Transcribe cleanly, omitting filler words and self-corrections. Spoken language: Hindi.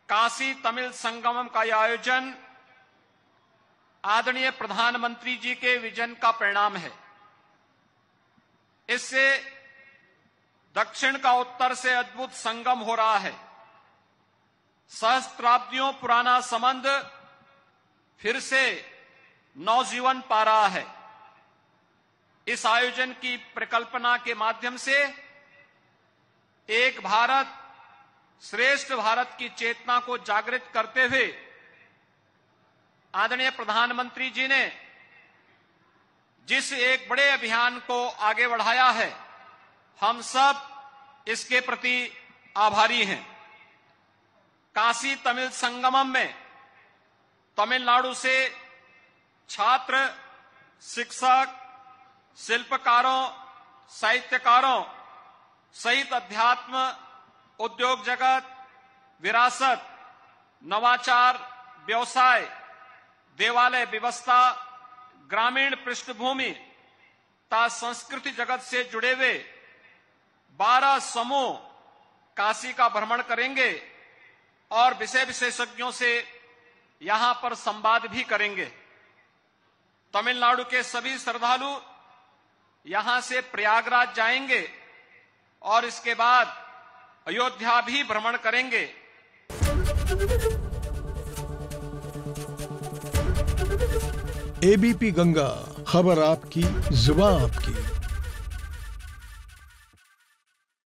काशी तमिल संगमम का यह आयोजन आदरणीय प्रधानमंत्री जी के विजन का परिणाम है। इससे दक्षिण का उत्तर से अद्भुत संगम हो रहा है। सहस्त्राब्दियों पुराना संबंध फिर से नवजीवन पा रहा है। इस आयोजन की परिकल्पना के माध्यम से एक भारत श्रेष्ठ भारत की चेतना को जागृत करते हुए आदरणीय प्रधानमंत्री जी ने जिस एक बड़े अभियान को आगे बढ़ाया है, हम सब इसके प्रति आभारी हैं। काशी तमिल संगमम में तमिलनाडु से छात्र, शिक्षक, शिल्पकारों, साहित्यकारों सहित अध्यात्म, उद्योग जगत, विरासत, नवाचार, व्यवसाय, देवालय व्यवस्था, ग्रामीण पृष्ठभूमि तथा संस्कृति जगत से जुड़े हुए 12 समूह काशी का भ्रमण करेंगे और विषय विशेषज्ञों से यहां पर संवाद भी करेंगे। तमिलनाडु के सभी श्रद्धालु यहां से प्रयागराज जाएंगे और इसके बाद अयोध्या भी भ्रमण करेंगे। एबीपी गंगा, खबर आपकी, जुबान आपकी।